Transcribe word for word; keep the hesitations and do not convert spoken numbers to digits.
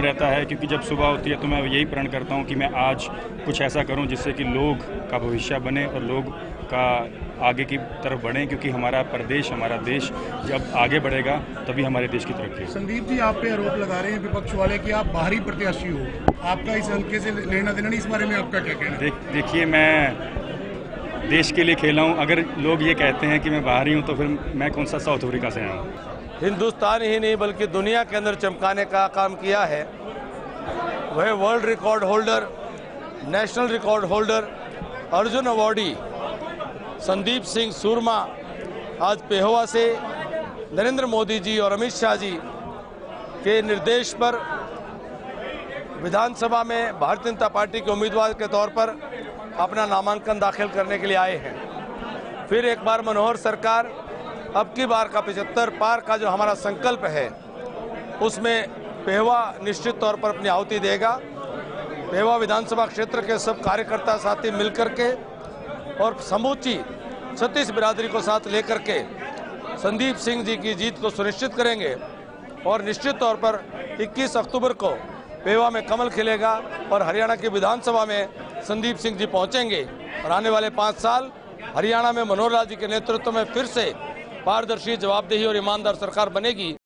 रहता है, क्योंकि जब सुबह होती है तो मैं यही प्रण करता हूँ कि मैं आज कुछ ऐसा करूँ जिससे कि लोग का भविष्य बने और लोग का आगे की तरफ बढ़ें, क्योंकि हमारा प्रदेश, हमारा देश जब आगे बढ़ेगा तभी हमारे देश की तरक्की। संदीप जी, आप पे आरोप लगा रहे हैं विपक्ष वाले कि आप बाहरी प्रत्याशी हो, आपका इस हल्के से लेना देना नहीं, इस बारे में आपका क्या कहना है? देख देखिए, मैं देश के लिए खेला हूँ। अगर लोग ये कहते हैं कि मैं बाहरी हूँ तो फिर मैं कौन सा साउथ अफ्रीका से आया हूँ। हिंदुस्तान ही नहीं बल्कि दुनिया के अंदर चमकाने का काम किया है। वह world record holder, national record holder, Arjun awardee Sandeep Singh Soorma आज पेहोवा से नरेंद्र मोदी जी और अमित शाह जी के निर्देश पर विधानसभा में भारतीय जनता पार्टी के उम्मीदवार के तौर पर अपना नामांकन दाखिल करने के लिए आए हैं। फिर एक बार मनोहर सरकार अब की बार का पचहत्तर पार का जो हमारा संकल्प है उसमें पेहोवा निश्चित तौर पर अपनी आहुति देगा। पेहोवा विधानसभा क्षेत्र के सब कार्यकर्ता साथी मिलकर के और समूची छत्तीस बिरादरी को साथ लेकर के संदीप सिंह जी की जीत को सुनिश्चित करेंगे और निश्चित तौर पर इक्कीस अक्टूबर को पेहोवा में कमल खिलेगा और हरियाणा की विधानसभा में संदीप सिंह जी पहुंचेंगे और आने वाले पाँच साल हरियाणा में मनोहर लाल जी के नेतृत्व में फिर से पारदर्शी, जवाबदेही और ईमानदार सरकार बनेगी।